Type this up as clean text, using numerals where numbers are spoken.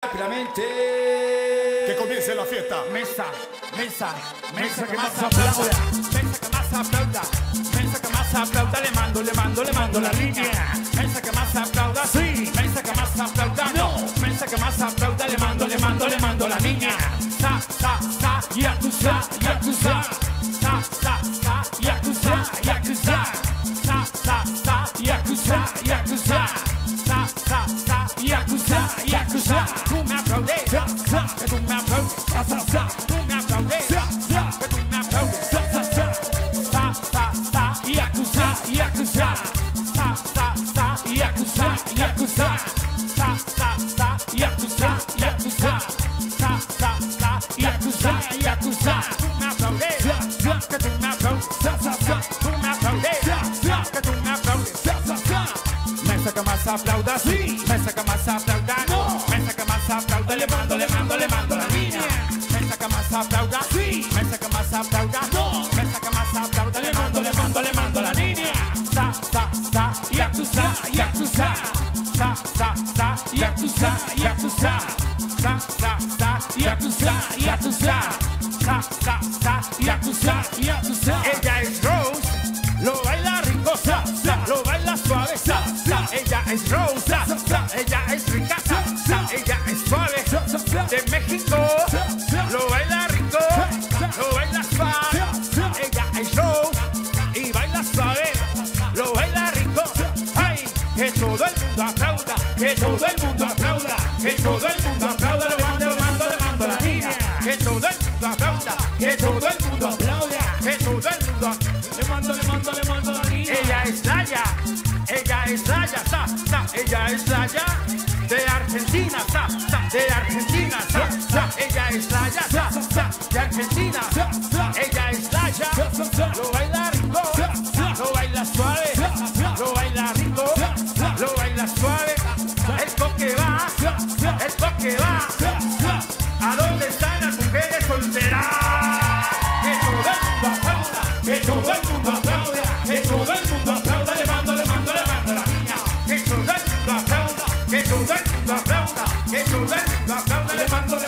Rápidamente. Que comience la fiesta. Mesa que más aplauda. Mesa que más aplauda. Mesa que más aplauda. Le mando la línea. Mesa que más aplauda. Sí. Mesa que más aplauda. No. Mesa que más aplauda. Le mando la línea. Sa, yakuza. Sa, yakuza. Yakuza. Tú me aplaudes. Que tú me aplaudes. Tú me aplaudes. Que tú me aplaudes. Yakuza. Yakuza. Yakuza. Tú me aplaudes. Que tú me aplaudes. Tú me aplaudes. Que tú me aplaudes. Mesa que más aplauda, sí. Mesa que más aplauda, no. Mesa que más aplauda, le mando la línea. Mesa que más aplauda, sí. Mesa que más aplauda, no. Mesa que más aplauda, le mando la línea. Sa, yakuza. Yakuza. Ella es Rose, lo baila rico, lo baila suave, ella es Rose, ella es rica, ella es suave, de México, lo baila rico, lo baila suave, ella es Rose y baila suave, lo baila rico, ay, que todo el mundo aplauda, que todo el mundo aplauda, que todo el mundo aplauda, le mando la línea, que todo el mundo aplauda, que todo el mundo aplauda, que todo el mundo le mando la línea. Ella es Raya, ella es Raya de Argentina, de Argentina, ella es Raya de Argentina, ella es Raya, lo baila rico, lo baila suave, lo baila rico, lo baila suave, el coque va, ¿a dónde están las mujeres solteras? Que todo el mundo aplauda, que todo el mundo aplauda, que todo el mundo aplauda, le mando la línea, que todo el mundo aplauda, que todo el mundo aplauda, que todo el mundo aplauda, le mando